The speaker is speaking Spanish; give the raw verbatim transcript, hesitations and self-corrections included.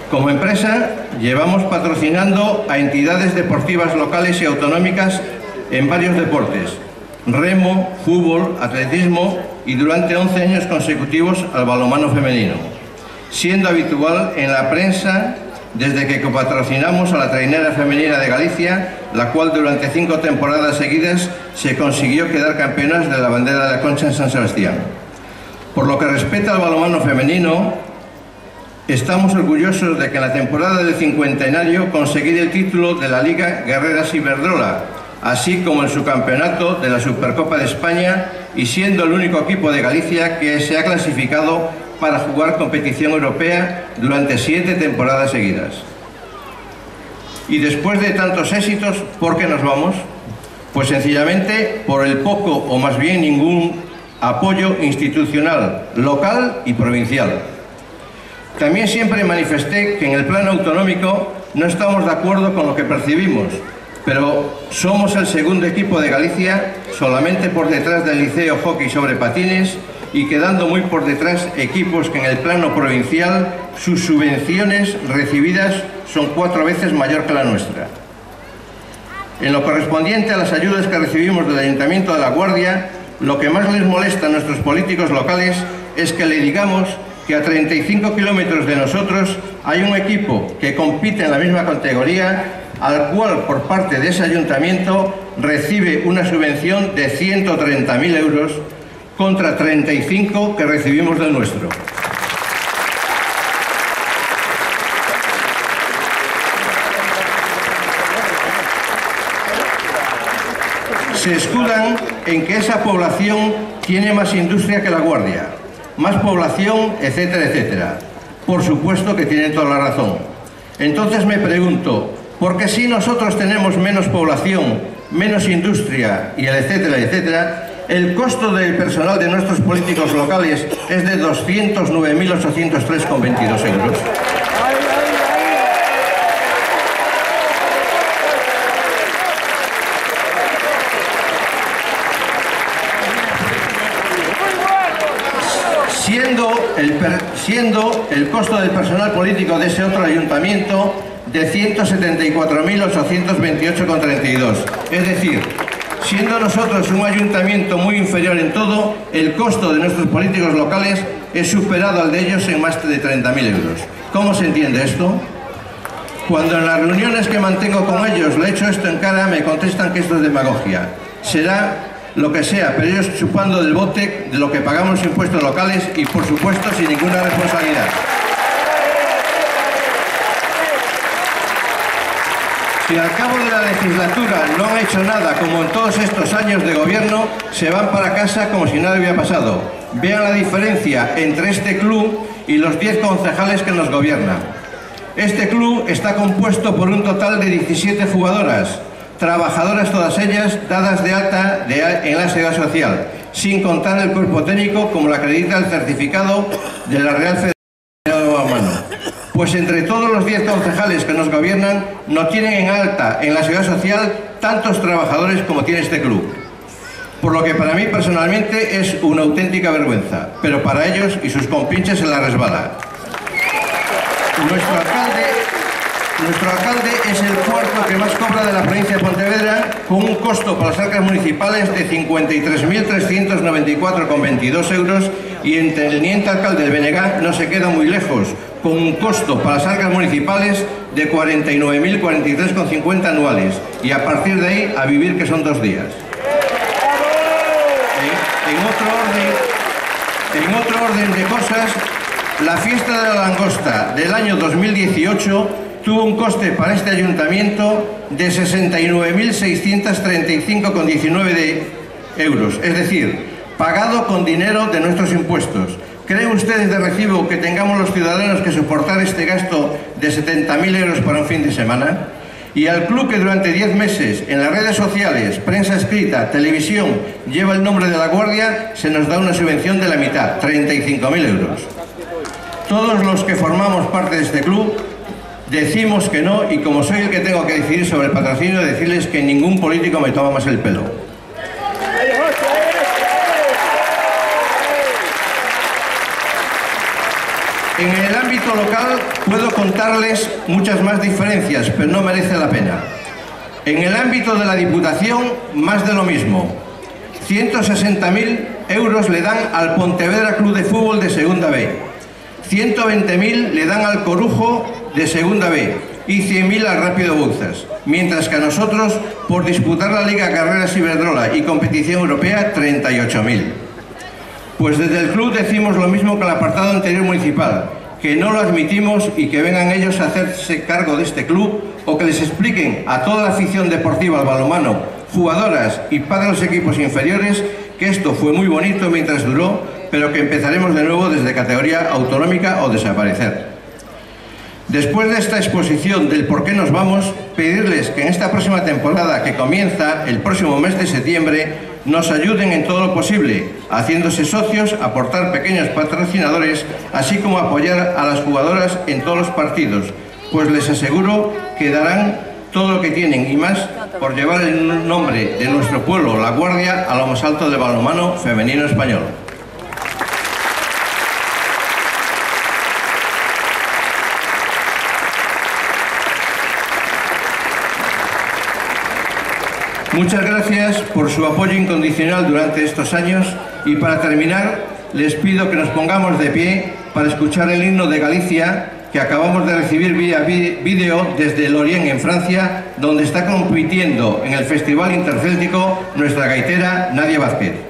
Como empresa, llevamos patrocinando a entidades deportivas locales y autonómicas en varios deportes: remo, fútbol, atletismo y durante once años consecutivos al balonmano femenino, siendo habitual en la prensa desde que copatrocinamos a la trainera femenina de Galicia, la cual durante cinco temporadas seguidas se consiguió quedar campeonas de la bandera de la Concha en San Sebastián. Por lo que respecta al balonmano femenino, estamos orgullosos de que en la temporada del cincuentenario conseguir el título de la Liga Guerreras Iberdrola, así como el subcampeonato de la Supercopa de España, y siendo el único equipo de Galicia que se ha clasificado para jugar competición europea durante siete temporadas seguidas. Y después de tantos éxitos, ¿por qué nos vamos? Pues sencillamente por el poco o más bien ningún apoyo institucional, local y provincial. También siempre manifesté que en el plano autonómico no estamos de acuerdo con lo que percibimos, pero somos el segundo equipo de Galicia, solamente por detrás del Liceo Hockey sobre Patines y quedando muy por detrás equipos que en el plano provincial sus subvenciones recibidas son cuatro veces mayor que la nuestra. En lo correspondiente a las ayudas que recibimos del Ayuntamiento de La Guardia, lo que más les molesta a nuestros políticos locales es que le digamos que a treinta y cinco kilómetros de nosotros hay un equipo que compite en la misma categoría, al cual por parte de ese ayuntamiento recibe una subvención de ciento treinta mil euros contra treinta y cinco que recibimos del nuestro. Se escudan en que esa población tiene más industria que La Guardia, más población, etcétera, etcétera. Por supuesto que tienen toda la razón. Entonces me pregunto, ¿por qué si nosotros tenemos menos población, menos industria y el etcétera, etcétera, el costo del personal de nuestros políticos locales es de doscientos nueve mil ochocientos tres coma veintidós euros? Siendo el, per, siendo el costo del personal político de ese otro ayuntamiento de ciento setenta y cuatro mil ochocientos veintiocho coma treinta y dos. Es decir, siendo nosotros un ayuntamiento muy inferior en todo, el costo de nuestros políticos locales es superado al de ellos en más de treinta mil euros. ¿Cómo se entiende esto? Cuando en las reuniones que mantengo con ellos le echo esto en cara, me contestan que esto es demagogia. Será lo que sea, pero ellos chupando del bote de lo que pagamos los impuestos locales y, por supuesto, sin ninguna responsabilidad. Si al cabo de la legislatura no han hecho nada, como en todos estos años de gobierno, se van para casa como si nada hubiera pasado. Vean la diferencia entre este club y los diez concejales que nos gobiernan. Este club está compuesto por un total de diecisiete jugadoras, trabajadoras todas ellas dadas de alta de, en la Seguridad Social, sin contar el cuerpo técnico como lo acredita el certificado de la Real Federación de Balonmano. Pues entre todos los diez concejales que nos gobiernan no tienen en alta en la Seguridad Social tantos trabajadores como tiene este club. Por lo que para mí personalmente es una auténtica vergüenza, pero para ellos y sus compinches se la resbala. Nuestro alcalde Nuestro alcalde es el cuarto que más cobra de la provincia de Pontevedra, con un costo para las arcas municipales de cincuenta y tres mil trescientos noventa y cuatro coma veintidós euros, y el teniente alcalde del B N G no se queda muy lejos, con un costo para las arcas municipales de cuarenta y nueve mil cuarenta y tres coma cincuenta anuales, y a partir de ahí a vivir, que son dos días. En, en, otro orden, en otro orden de cosas, la fiesta de la langosta del año dos mil dieciocho tuvo un coste para este ayuntamiento de sesenta y nueve mil seiscientos treinta y cinco coma diecinueve euros, es decir, pagado con dinero de nuestros impuestos. ¿Creen ustedes de recibo que tengamos los ciudadanos que soportar este gasto de setenta mil euros para un fin de semana? Y al club que durante diez meses en las redes sociales, prensa escrita, televisión, lleva el nombre de La Guardia, se nos da una subvención de la mitad, treinta y cinco mil euros. Todos los que formamos parte de este club decimos que no, y como soy el que tengo que decidir sobre el patrocinio, decirles que ningún político me toma más el pelo. En el ámbito local puedo contarles muchas más diferencias, pero no merece la pena. En el ámbito de la Diputación, más de lo mismo. ciento sesenta mil euros le dan al Pontevedra Club de Fútbol de Segunda B. ciento veinte mil le dan al Corujo de Segunda B y cien mil al Rápido Bouzas. Mientras que a nosotros, por disputar la Liga Carreras Iberdrola y competición europea, treinta y ocho mil. Pues desde el club decimos lo mismo que el apartado anterior municipal, que no lo admitimos y que vengan ellos a hacerse cargo de este club o que les expliquen a toda la afición deportiva al balonmano, jugadoras y padres de los equipos inferiores que esto fue muy bonito mientras duró, pero que empezaremos de nuevo desde categoría autonómica o desaparecer. Después de esta exposición del por qué nos vamos, pedirles que en esta próxima temporada que comienza el próximo mes de septiembre nos ayuden en todo lo posible, haciéndose socios, aportar pequeños patrocinadores, así como apoyar a las jugadoras en todos los partidos, pues les aseguro que darán todo lo que tienen y más por llevar el nombre de nuestro pueblo, La Guardia, a lo más alto del balonmano femenino español. Muchas gracias por su apoyo incondicional durante estos años y para terminar les pido que nos pongamos de pie para escuchar el himno de Galicia que acabamos de recibir vía vídeo desde Lorient en Francia, donde está compitiendo en el Festival Intercéltico nuestra gaitera Nadia Vázquez.